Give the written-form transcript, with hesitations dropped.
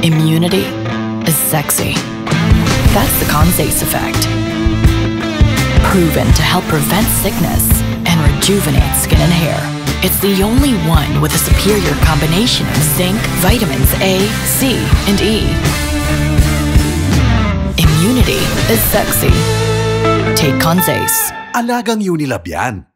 Immunity is sexy. That's the Conzace effect. Proven to help prevent sickness and rejuvenate skin and hair. It's the only one with a superior combination of zinc, vitamins A, C, and E. Immunity is sexy. Take Conzace. Alagang Unilab yan.